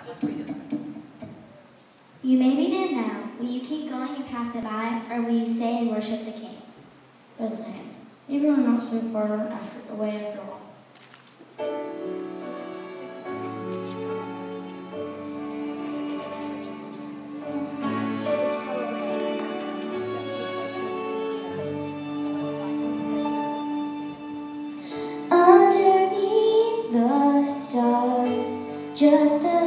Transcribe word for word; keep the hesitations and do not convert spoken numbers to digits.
You may be there now. Will you keep going and pass it by, or will you stay and worship the King? Bethlehem. Maybe we're not so far after, away after all. Underneath the stars, just a